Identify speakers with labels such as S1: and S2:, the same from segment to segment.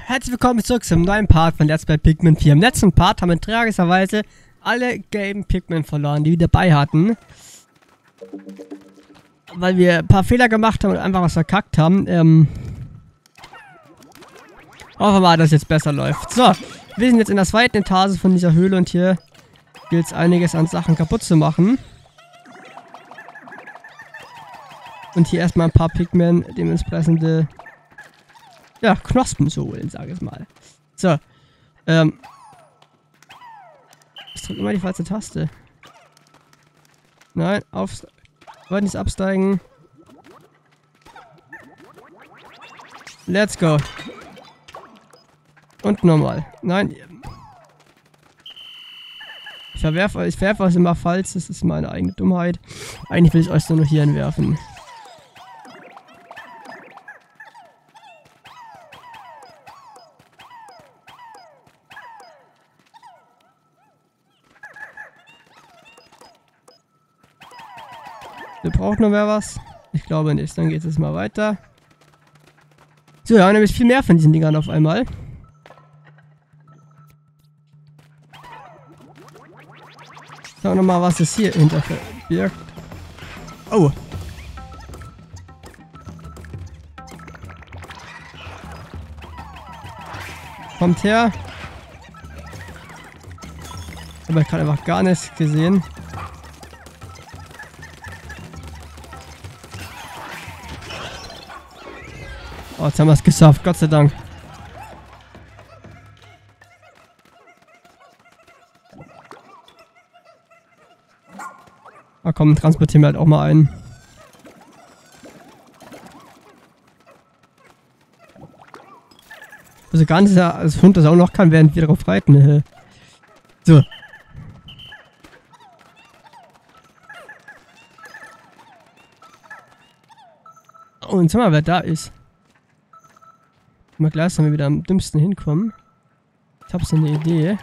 S1: herzlich willkommen zurück zum neuen Part von Let's Play Pikmin 4. Im letzten Part haben wir tragischerweise alle gelben Pikmin verloren, die wir dabei hatten. Weil wir ein paar Fehler gemacht haben und einfach was verkackt haben. Hoffen wir mal, dass es jetzt besser läuft. So, wir sind jetzt in der zweiten Etage von dieser Höhle und hier gilt es einiges an Sachen kaputt zu machen. Und hier erstmal ein paar Pikmin dementsprechende Knospen zu holen, sage ich mal. So, ich drücke immer die falsche Taste. Nein, wollte nicht absteigen. Let's go. Und nochmal. Nein. Ich werfe euch immer falsch, das ist meine eigene Dummheit. Eigentlich will ich euch nur noch hier hinwerfen. Braucht noch wer was? Ich glaube nicht. Dann geht es mal weiter. So, wir haben nämlich viel mehr von diesen Dingern auf einmal. Schauen wir nochmal, was es hier hinter verbirgt. Oh! Kommt her. Aber ich habe einfach gar nichts gesehen. Oh, jetzt haben wir es geschafft, Gott sei Dank. Na komm, transportieren wir halt auch mal ein. Also gar nicht, als Hund das auch noch kann, während wir darauf reiten. So. Oh, und schau mal, wer da ist. Mal gleich, wenn wir wieder am dümmsten hinkommen. Ich habe so eine Idee.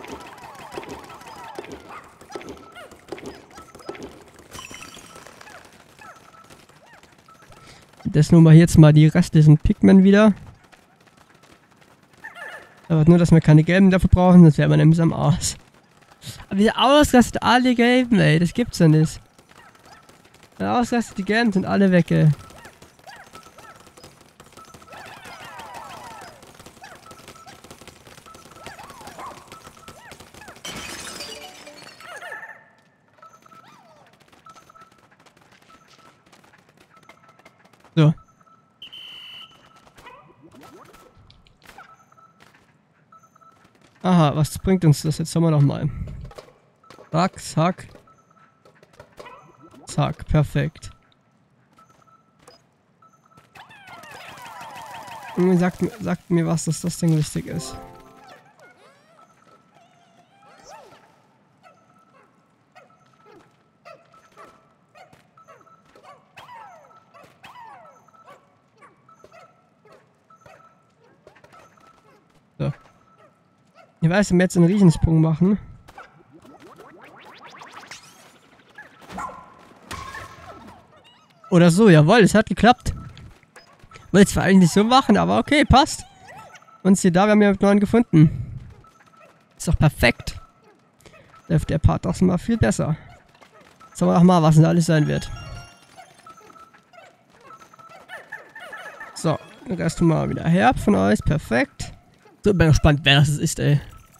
S1: Das nun mal jetzt mal die restlichen Pikmin wieder. Aber nur, dass wir keine gelben dafür brauchen, sonst wäre man nämlich am Arsch. Aber wie ausgerastet alle gelben, ey, das gibt's ja nicht. Ausgerastet die gelben sind alle weg, ey. So. Aha, was bringt uns das? Jetzt haben wir noch mal. Zack, zack. Zack, perfekt. Sagt mir was, dass das Ding wichtig ist. So. Ich weiß, wenn wir jetzt einen Riesensprung machen. Oder so, jawohl, es hat geklappt. Wollte zwar eigentlich so machen, aber okay, passt. Und siehe da, wir haben ja neuen gefunden. Ist doch perfekt. Läuft der Part doch mal viel besser. Sagen wir doch mal, was denn alles sein wird. So, den Rest tun wir mal wieder her von euch. Perfekt. So, bin gespannt, wer das ist, ey.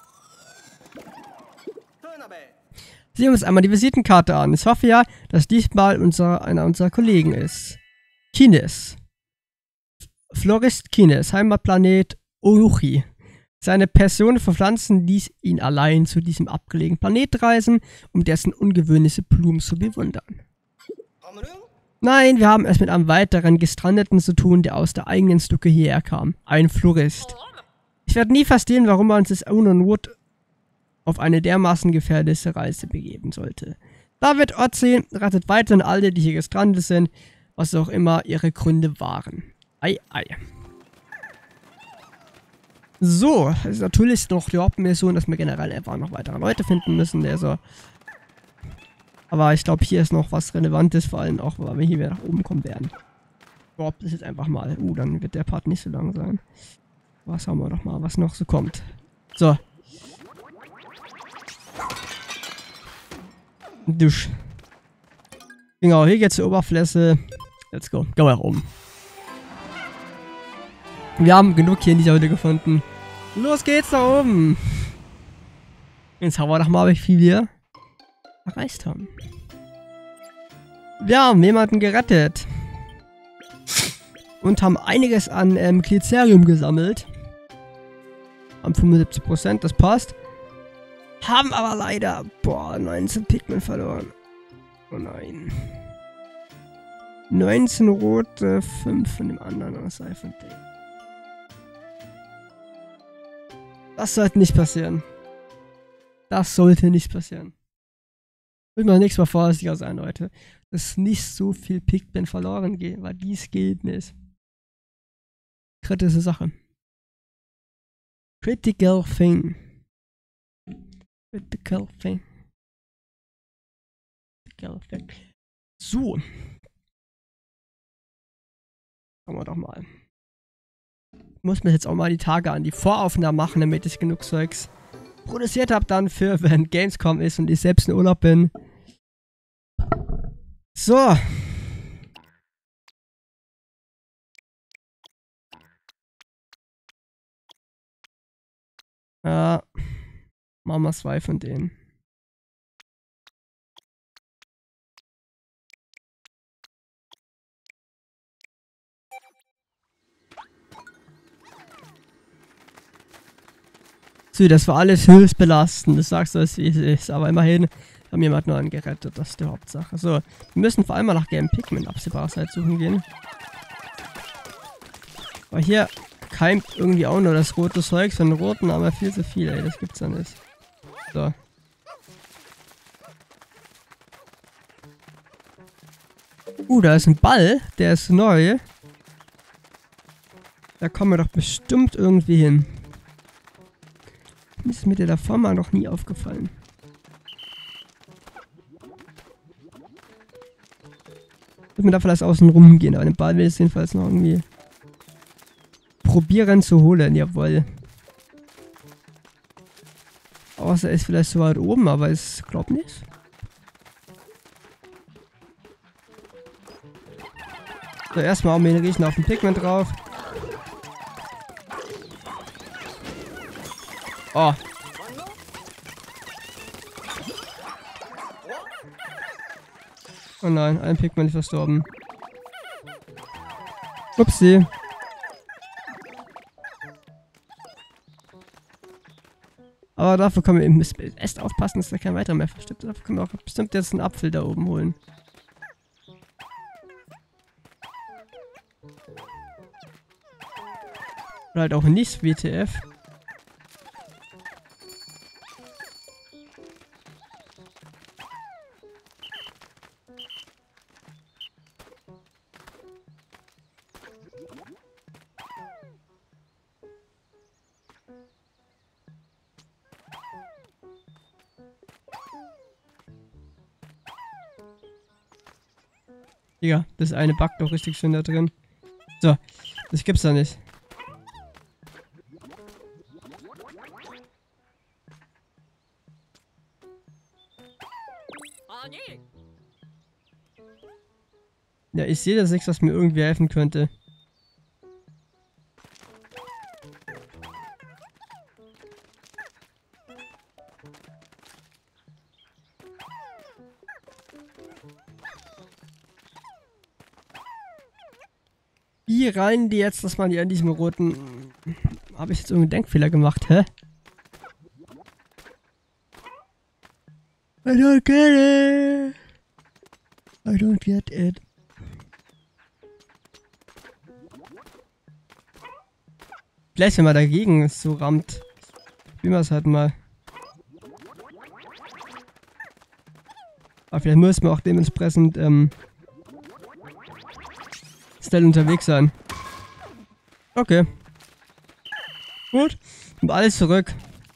S1: Sehen wir uns einmal die Visitenkarte an. Ich hoffe ja, dass diesmal einer unserer Kollegen ist. Kines. Florist Kines, Heimatplanet Oruchi. Seine Passion für Pflanzen ließ ihn allein zu diesem abgelegenen Planet reisen, um dessen ungewöhnliche Blumen zu bewundern. Nein, wir haben es mit einem weiteren Gestrandeten zu tun, der aus der eigenen Stücke hierher kam. Ein Florist. Ich werde nie verstehen, warum man sich ohne Not auf eine dermaßen gefährliche Reise begeben sollte. David Otzi rettet weiterhin alle, die hier gestrandet sind, was auch immer ihre Gründe waren. Ei, ei. So, es ist natürlich noch die Hauptmission, dass wir generell einfach noch weitere Leute finden müssen. Also, aber ich glaube, hier ist noch was Relevantes, vor allem auch, weil wir hier wieder nach oben kommen werden. Drop das jetzt einfach mal. Dann wird der Part nicht so lang sein. Was haben wir doch mal, was noch so kommt. So. Dusch. Genau, hier geht's zur Oberfläche. Let's go. Gehen wir nach oben. Wir haben genug hier in dieser Hütte gefunden. Los geht's nach oben. Jetzt haben wir doch mal, wie viel wir erreicht haben. Wir haben jemanden gerettet. Und haben einiges an Glycerium gesammelt. Haben 75%, das passt. Haben aber leider, 19 Pigment verloren. Oh nein. 19 rote, 5 von dem anderen aus Siphon Day. Das sollte nicht passieren. Das sollte nicht passieren. Will man nächstes Mal vorsichtiger sein, Leute. Dass nicht so viel Pigment verloren geht, weil dies geht nicht. Kritische Sache. Critical thing. Critical thing. Critical thing. So. Schauen wir doch mal. Ich muss mir jetzt auch mal die Tage an die Voraufnahme machen, damit ich genug Zeugs produziert habe dann für, wenn Gamescom ist und ich selbst in Urlaub bin. So. Ja. Machen wir 2 von denen. So, das war alles höchst belastend. Das sagst du, wie es ist. Aber immerhin haben jemand nur einen gerettet. Das ist die Hauptsache. So, wir müssen vor allem mal nach gelben Pigment absehbarer Zeit suchen gehen. Weil hier keimt irgendwie auch nur das rote Zeugs von den roten, aber viel zu viel, ey. Das gibt's ja nicht. So. Da ist ein Ball. Der ist neu. Da kommen wir doch bestimmt irgendwie hin. Mir ist mit der davor mal noch nie aufgefallen. Wird mir da vielleicht außen rum gehen, aber den Ball will ich jedenfalls noch irgendwie probieren zu holen, jawohl. Außer er ist vielleicht so weit oben, aber ich glaube nicht. So, erstmal auch mir riechen auf dem Pigment drauf. Oh. Oh nein, ein Pigment ist verstorben. Upsi. Aber dafür können wir eben erst aufpassen, dass da kein weiterer mehr verstirbt. Dafür können wir auch bestimmt jetzt einen Apfel da oben holen. Oder halt auch nicht, WTF. Ja, das eine backt doch richtig schön da drin. So, das gibt's da nicht. Ja, ich sehe das nichts, was mir irgendwie helfen könnte. Wie rein die jetzt, dass man die an diesem roten... Habe ich jetzt irgendeinen Denkfehler gemacht, hä? I don't get it. I don't get it. Vielleicht, wenn man dagegen so rammt. Spielen wir es halt mal. Aber vielleicht müssen wir auch dementsprechend, schnell unterwegs sein. Okay. Gut. Und alles zurück.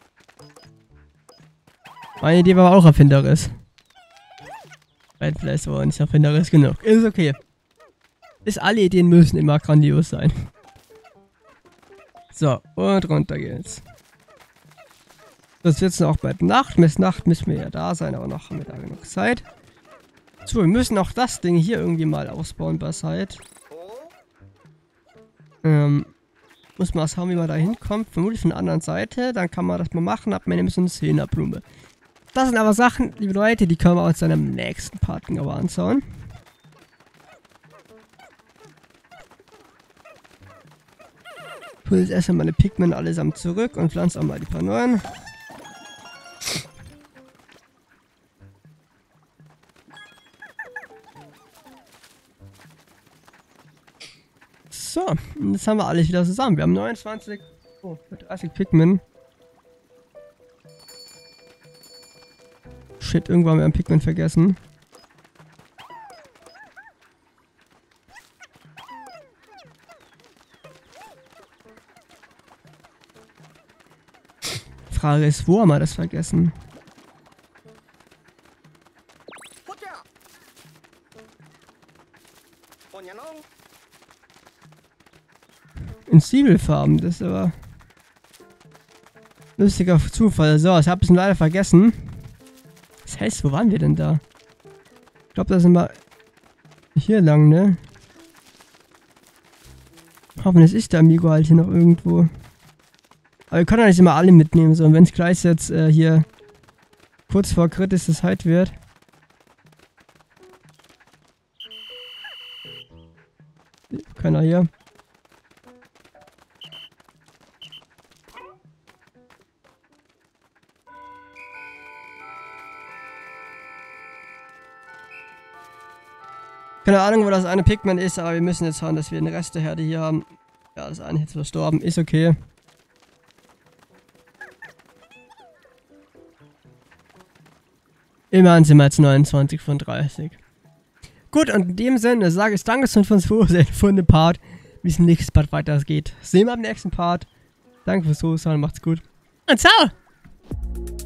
S1: Meine Idee war auch erfinderisch. Vielleicht aber nicht erfinderisch genug. Ist okay. Alle Ideen müssen immer grandios sein. So, und runter geht's. Das ist jetzt auch bald Nacht. Bis Nacht müssen wir ja da sein, aber noch haben wir da genug Zeit. So, wir müssen auch das Ding hier irgendwie mal ausbauen bei Zeit. Muss man schauen, wie man da hinkommt. Vermutlich von der anderen Seite. Dann kann man das mal machen. Hat man nämlich so eine Szenerblume. Das sind aber Sachen, liebe Leute, die können wir uns dann im nächsten Part genauer anschauen. Ich hole jetzt erstmal meine Pikmin allesamt zurück und pflanze auch mal die paar neuen. So, und jetzt haben wir alles wieder zusammen. Wir haben 29, 30 Pikmin. Shit, irgendwann haben wir einen Pikmin vergessen. Frage ist, wo haben wir das vergessen? In Zwiebelfarben, das ist aber lustiger Zufall. So, ich habe es leider vergessen. Das heißt, wo waren wir denn da? Ich glaube, da sind wir hier lang, ne? Hoffentlich ist der Amigo halt hier noch irgendwo. Aber wir können ja nicht immer alle mitnehmen, sondern wenn es gleich jetzt hier kurz vor kritischer Zeit wird. Keiner hier. Keine Ahnung, wo das eine Pikmin ist, aber wir müssen jetzt schauen, dass wir den Rest der Herde hier haben. Ja, das eine ist jetzt verstorben. Ist okay. Immerhin sind wir jetzt 29 von 30. Gut, und in dem Sinne sage ich danke für uns von dem Part. Wie es im nächsten Part weitergeht. Sehen wir am nächsten Part. Danke fürs Zuschauen, macht's gut. Und ciao!